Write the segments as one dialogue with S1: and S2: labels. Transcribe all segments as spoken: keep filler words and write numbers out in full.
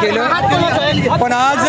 S1: केलं, पण आज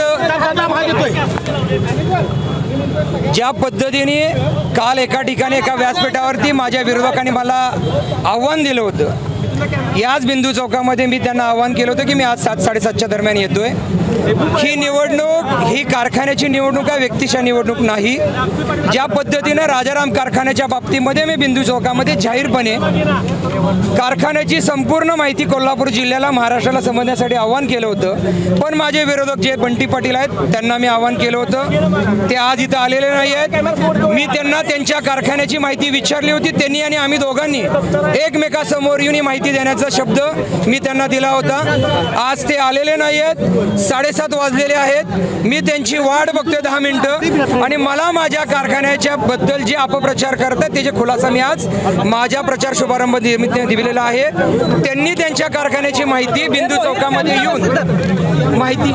S1: ज्या पद्धतीने काल एका ठिकाणी एका व्यासपीठावरती माझ्या विरोधकांनी मला आव्हान दिलं होतं, याच बिंदू चौकामध्ये मी त्यांना आवाहन केलं होतं की मी आज सात साडेसातच्या दरम्यान येतोय. ही निवडणूक ही कारखान्याची निवडणूक आहे, व्यक्तीच्या निवडणूक नाही. ज्या पद्धतीनं राजाराम कारखान्याच्या बाबतीमध्ये मी बिंदू चौकामध्ये जाहीरपणे कारखान्याची संपूर्ण माहिती कोल्हापूर जिल्ह्याला महाराष्ट्राला समजण्यासाठी आवाहन केलं होतं, पण माझे विरोधक जे बंटी पाटील आहेत त्यांना मी आवाहन केलं होतं, ते आज इथं आलेले नाही आहेत. मी त्यांना त्यांच्या कारखान्याची माहिती विचारली होती, त्यांनी आणि आम्ही दोघांनी एकमेकासमोर येऊन माहिती देण्याचा शब्द मी त्यांना दिला होता. आज ते आलेले नाही आहेत, साडेसात वाजलेले आहेत. मी त्यांची वाट बघतोय दहा मिनिटं, आणि मला माझ्या कारखान्याच्या बद्दल जे अपप्रचार करतात त्याचे खुलासा मी आज माझ्या प्रचार शुभारंभ निमित्ताने दिलेला आहे. त्यांनी त्यांच्या कारखान्याची माहिती बिंदू चौकामध्ये येऊन माहिती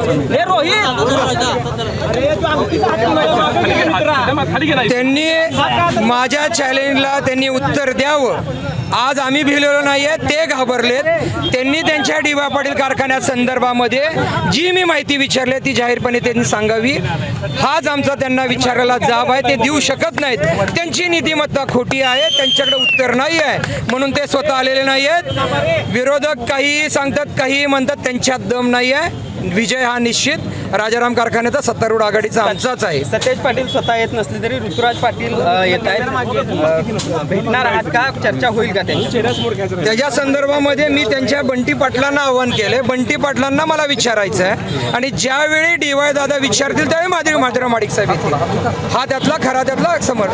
S1: त्यांनी माझ्या चॅलेंजला त्यांनी उत्तर द्यावं. आज आम्ही भिलेलो नाही आहे, ते घाबरलेत. त्यांनी त्यांच्या डी वाय पाटील कारखान्या संदर्भामध्ये जी मी माहिती विचारली ती जाहीरपणे त्यांनी सांगावी, हाच आमचा त्यांना विचारायला जाब आहे. ते देऊ शकत नाहीत, त्यांची नीतिमत्ता खोटी आहे, त्यांच्याकडे उत्तर नाही आहे, म्हणून ते स्वतः आलेले नाही आहेत. विरोधक काही सांगतात, काही म्हणतात, त्यांच्यात दम नाही आहे. विजय हा निश्चित राजाराम कारखान्याचा सत्तारूढ आघाडीचा आमचाच आहे.
S2: सतेज पाटील स्वतः येत नसले तरी ऋतुराज पाटील येत आहेत, भेटणार आहात का? चर्चा होईल का त्यांची?
S1: त्याच्या संदर्भामध्ये मी त्यांच्या बंटी पाटलांना आवाहन केले. बंटी पाटलांना मला विचारायचं आहे, आणि ज्यावेळी डी वाय दादा विचारतील त्यावेळी माधुरी मात्र माडिक साहेब येतील. हा त्यातला खरा त्यातला समोर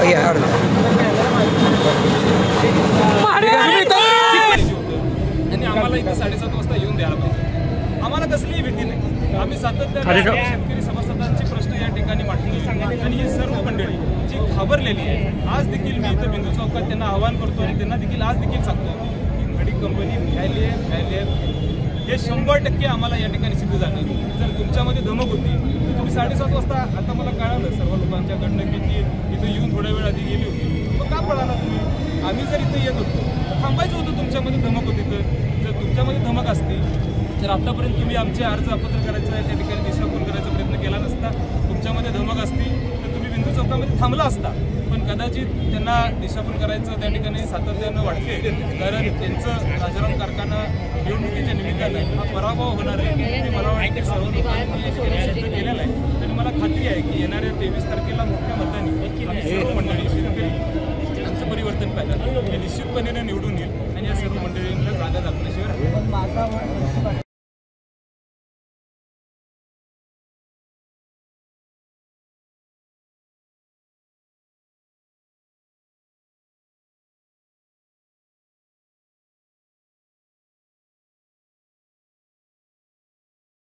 S3: आम्हाला इथे साडेसात वाजता येऊन द्यायला पाहिजे. आम्हाला कसलीही भीती नाही. आम्ही सातत्याने शेतकरी सभासदांचे प्रश्न या ठिकाणी मांडतो, आणि ही सर्व मंडळी जी घाबरलेली आहे, आज देखील मी इथं बिंदू चौकात त्यांना आवाहन करतो, आणि त्यांना देखील आज देखील सांगतो की घडी कंपनी मिळाली आहे मिळाली आहे हे शंभर टक्के आम्हाला या ठिकाणी सिद्ध झालं. जर तुमच्यामध्ये धमक होती तर तुम्ही साडेसात वाजता, आता मला कळालं सर्व लोकांच्याकडनं की ती इथं येऊन थोड्या वेळ आधी गेली होती, मग का पळाला तुम्ही? आम्ही जर इथं येत होतो थांबायचं होतं. तुमच्यामध्ये धमक होती तर जर तुमच्यामध्ये धमक असते तर आतापर्यंत तुम्ही आमचे अर्ज अपत्र करायचा त्या ठिकाणी दिशाभूल करायचा प्रयत्न केला नसता. तुमच्यामध्ये धमक असती तर तुम्ही बिंदू चौकामध्ये थांबला असता, पण कदाचित त्यांना दिशाभूल करायचं त्या ठिकाणी सातत्यानं वाटते, कारण त्यांचं राजाराम कारखाना निवडणुकीच्या निमित्तानं हा पराभव होणार आहे ते मला वाटते सर्व लोकांनी सिद्ध केलेलं आहे. आणि मला खात्री आहे की येणाऱ्या तेवीस तारखेला मोठ्या मतांनी आम्ही सर्व मंडळी शेतकरी यांचं परिवर्तन पाहिलं हे निश्चितपणे निवडून येईल, आणि या सर्व मंडळींना जागा दाखवल्याशिवाय